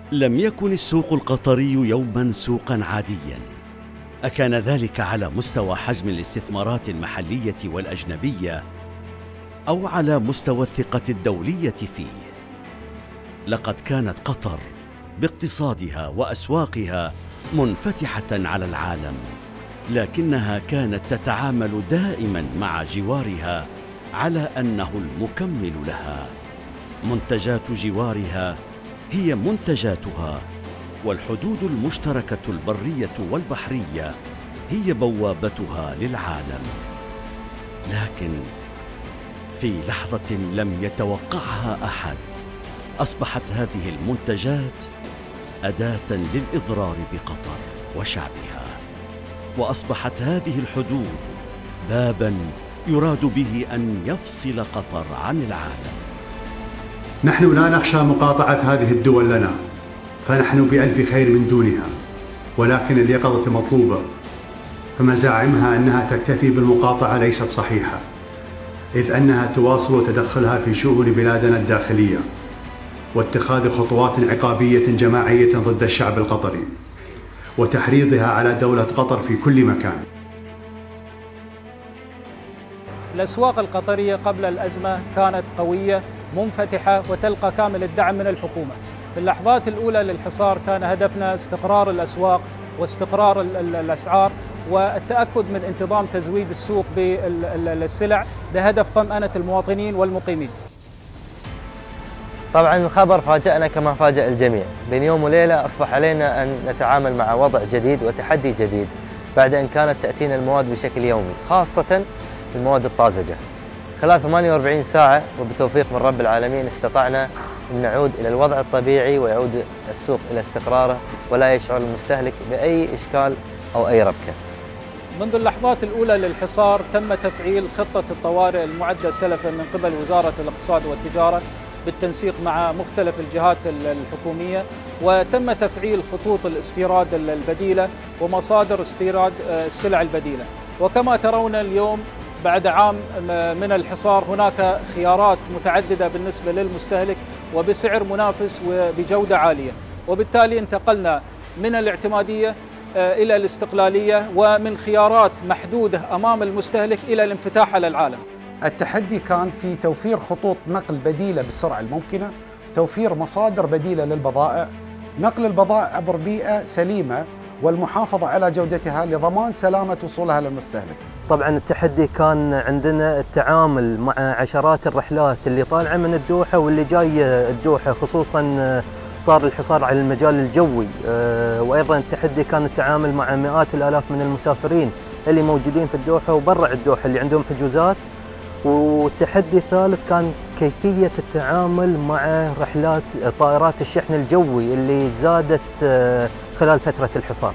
لم يكن السوق القطري يوما سوقا عاديا. أكان ذلك على مستوى حجم الاستثمارات المحلية والأجنبية أو على مستوى الثقة الدولية فيه؟ لقد كانت قطر باقتصادها وأسواقها منفتحة على العالم، لكنها كانت تتعامل دائما مع جوارها على أنه المكمل لها. منتجات جوارها هي منتجاتها، والحدود المشتركة البرية والبحرية هي بوابتها للعالم. لكن في لحظة لم يتوقعها أحد، أصبحت هذه المنتجات أداة للإضرار بقطر وشعبها، وأصبحت هذه الحدود باباً يراد به أن يفصل قطر عن العالم. نحن لا نخشى مقاطعة هذه الدول لنا، فنحن بألف خير من دونها، ولكن اليقظة مطلوبة. فمزاعمها أنها تكتفي بالمقاطعة ليست صحيحة، إذ أنها تواصل تدخلها في شؤون بلادنا الداخلية واتخاذ خطوات عقابية جماعية ضد الشعب القطري وتحريضها على دولة قطر في كل مكان. الأسواق القطرية قبل الأزمة كانت قوية منفتحة وتلقى كامل الدعم من الحكومة. في اللحظات الأولى للحصار كان هدفنا استقرار الأسواق واستقرار الأسعار والتأكد من انتظام تزويد السوق بالسلع بهدف طمأنة المواطنين والمقيمين. طبعا الخبر فاجأنا كما فاجأ الجميع. بين يوم وليلة أصبح علينا أن نتعامل مع وضع جديد وتحدي جديد بعد أن كانت تأتينا المواد بشكل يومي، خاصة المواد الطازجة. خلال 48 ساعة وبتوفيق من رب العالمين استطعنا أن نعود إلى الوضع الطبيعي ويعود السوق إلى استقراره ولا يشعر المستهلك بأي إشكال أو أي ربكة. منذ اللحظات الأولى للحصار تم تفعيل خطة الطوارئ المعدة سلفا من قبل وزارة الاقتصاد والتجارة بالتنسيق مع مختلف الجهات الحكومية، وتم تفعيل خطوط الاستيراد البديلة ومصادر استيراد السلع البديلة. وكما ترون اليوم بعد عام من الحصار هناك خيارات متعددة بالنسبة للمستهلك وبسعر منافس وبجودة عالية، وبالتالي انتقلنا من الاعتمادية إلى الاستقلالية ومن خيارات محدودة أمام المستهلك إلى الانفتاح على العالم. التحدي كان في توفير خطوط نقل بديلة بالسرعة الممكنة، توفير مصادر بديلة للبضائع، نقل البضائع عبر بيئة سليمة والمحافظة على جودتها لضمان سلامة وصولها للمستهلك. طبعا التحدي كان عندنا التعامل مع عشرات الرحلات اللي طالعة من الدوحة واللي جاية الدوحة، خصوصا صار الحصار على المجال الجوي، وأيضا التحدي كان التعامل مع مئات الآلاف من المسافرين اللي موجودين في الدوحة وبرع الدوحة اللي عندهم حجوزات. والتحدي الثالث كان كيفية التعامل مع رحلات طائرات الشحن الجوي اللي زادت خلال فترة الحصار.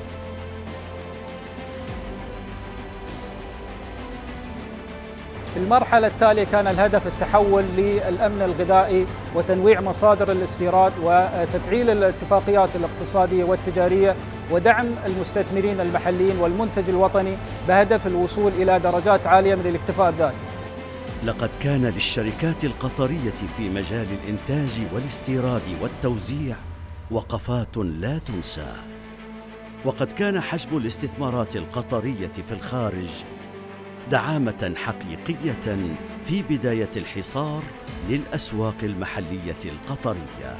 في المرحلة التالية كان الهدف التحول للأمن الغذائي وتنويع مصادر الاستيراد وتفعيل الاتفاقيات الاقتصادية والتجارية ودعم المستثمرين المحليين والمنتج الوطني بهدف الوصول إلى درجات عالية من الاكتفاء الذاتي. لقد كان للشركات القطرية في مجال الإنتاج والاستيراد والتوزيع وقفات لا تنسى، وقد كان حجم الاستثمارات القطرية في الخارج دعامة حقيقية في بداية الحصار للأسواق المحلية القطرية.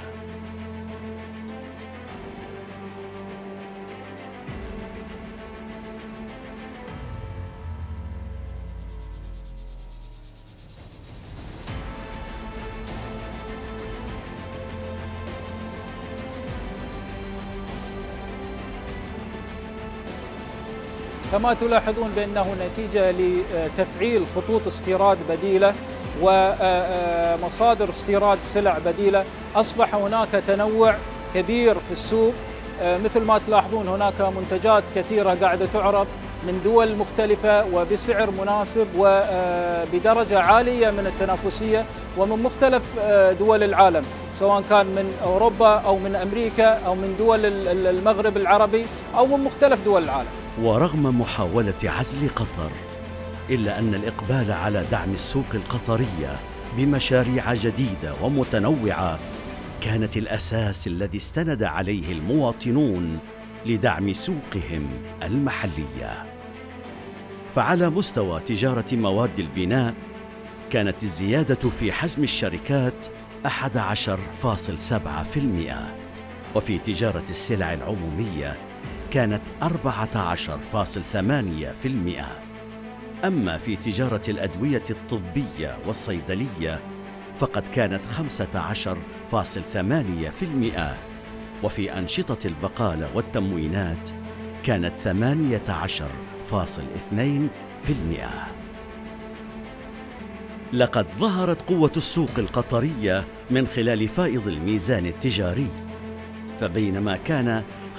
كما تلاحظون بأنه نتيجة لتفعيل خطوط استيراد بديلة ومصادر استيراد سلع بديلة أصبح هناك تنوع كبير في السوق. مثل ما تلاحظون هناك منتجات كثيرة قاعدة تعرض من دول مختلفة وبسعر مناسب وبدرجة عالية من التنافسية ومن مختلف دول العالم، سواء كان من أوروبا أو من أمريكا أو من دول المغرب العربي أو من مختلف دول العالم. ورغم محاولة عزل قطر، إلا أن الإقبال على دعم السوق القطرية بمشاريع جديدة ومتنوعة كانت الأساس الذي استند عليه المواطنون لدعم سوقهم المحلية. فعلى مستوى تجارة مواد البناء كانت الزيادة في حجم الشركات 11.7%، وفي تجارة السلع العمومية كانت 14.8%. أما في تجارة الأدوية الطبية والصيدلية فقد كانت 15.8%، وفي أنشطة البقالة والتموينات كانت 18.2%. لقد ظهرت قوة السوق القطرية من خلال فائض الميزان التجاري، فبينما كان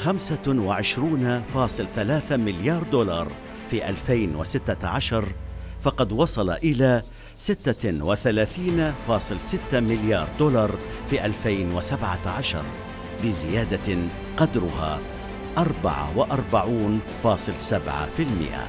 25.3 مليار دولار في 2016 فقد وصل إلى 36.6 مليار دولار في 2017 بزيادة قدرها 44.7%.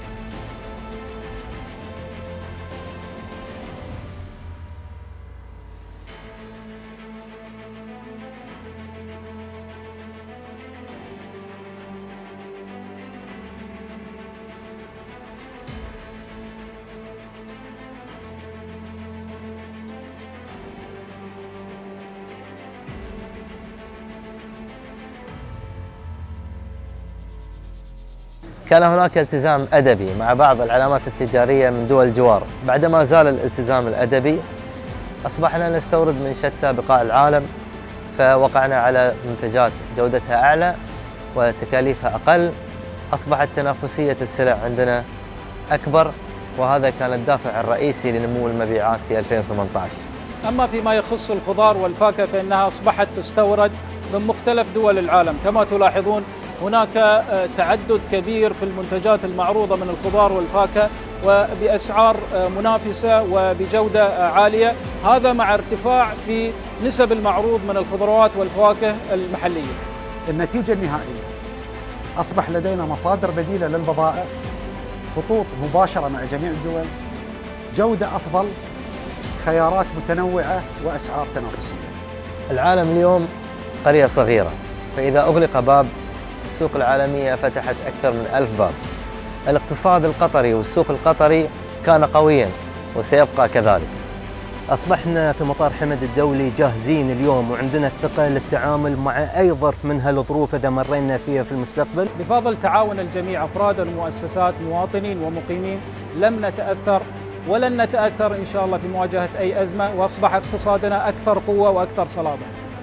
كان هناك التزام أدبي مع بعض العلامات التجارية من دول الجوار. بعدما زال الالتزام الأدبي أصبحنا نستورد من شتى بقاع العالم، فوقعنا على منتجات جودتها أعلى وتكاليفها أقل. أصبحت تنافسية السلع عندنا أكبر، وهذا كان الدافع الرئيسي لنمو المبيعات في 2018. أما فيما يخص الخضار والفاكهة فإنها أصبحت تستورد من مختلف دول العالم. كما تلاحظون هناك تعدد كبير في المنتجات المعروضة من الخضار والفاكهة وبأسعار منافسة وبجودة عالية، هذا مع ارتفاع في نسب المعروض من الخضروات والفواكه المحلية. النتيجة النهائية أصبح لدينا مصادر بديلة للبضائع، خطوط مباشرة مع جميع الدول، جودة أفضل، خيارات متنوعة وأسعار تنافسية. العالم اليوم قرية صغيرة، فإذا أغلق باب السوق العالمية فتحت أكثر من 1000 باب. الاقتصاد القطري والسوق القطري كان قويا وسيبقى كذلك. أصبحنا في مطار حمد الدولي جاهزين اليوم وعندنا الثقة للتعامل مع أي ظرف من هالظروف إذا مرينا فيها في المستقبل. بفضل تعاون الجميع أفراد المؤسسات مواطنين ومقيمين لم نتأثر ولن نتأثر إن شاء الله في مواجهة أي أزمة، وأصبح اقتصادنا أكثر قوة وأكثر صلابة.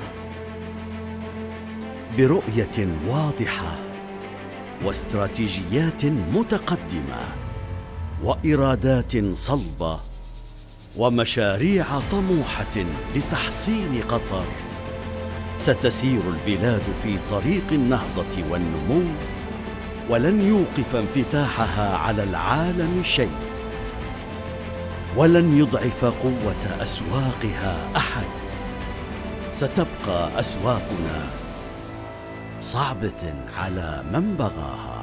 برؤية واضحة واستراتيجيات متقدمة وإرادات صلبة ومشاريع طموحة لتحسين قطر، ستسير البلاد في طريق النهضة والنمو، ولن يوقف انفتاحها على العالم شيء، ولن يضعف قوة أسواقها أحد. ستبقى أسواقنا صعبة على من بغاها.